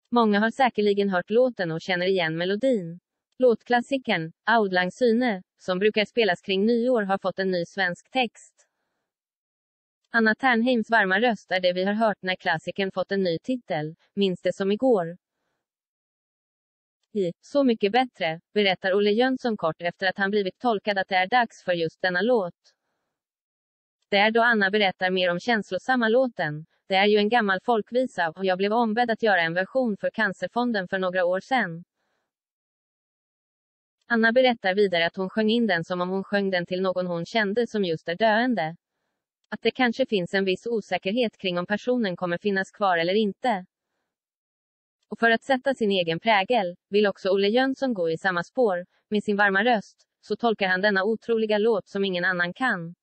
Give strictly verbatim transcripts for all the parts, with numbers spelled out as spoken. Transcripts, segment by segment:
Många har säkerligen hört låten och känner igen melodin. Låtklassikern, Auld Lang Syne, som brukar spelas kring nyår har fått en ny svensk text. Anna Ternheims varma röst är det vi har hört när klassikern fått en ny titel, Minns det som igår. I Så mycket bättre, berättar Olle Jönsson kort efter att han blivit tolkad att det är dags för just denna låt. Det är då Anna berättar mer om känslosamma låten. Det är ju en gammal folkvisa och jag blev ombedd att göra en version för Cancerfonden för några år sedan. Anna berättar vidare att hon sjöng in den som om hon sjöng den till någon hon kände som just är döende. Att det kanske finns en viss osäkerhet kring om personen kommer finnas kvar eller inte. Och för att sätta sin egen prägel, vill också Olle Jönsson gå i samma spår. Med sin varma röst, så tolkar han denna otroliga låt som ingen annan kan.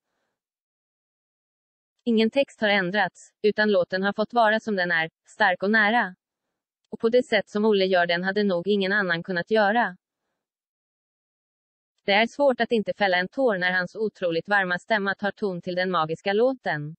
Ingen text har ändrats, utan låten har fått vara som den är, stark och nära. Och på det sätt som Olle gör den hade nog ingen annan kunnat göra. Det är svårt att inte fälla en tår när hans otroligt varma stämma tar ton till den magiska låten.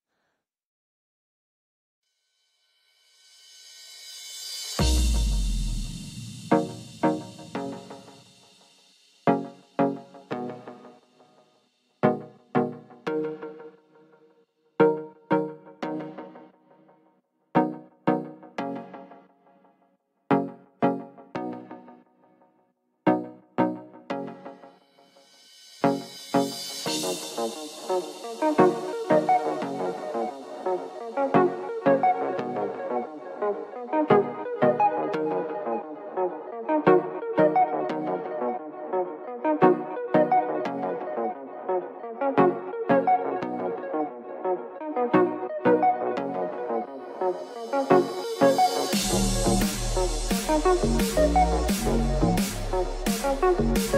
Thank you.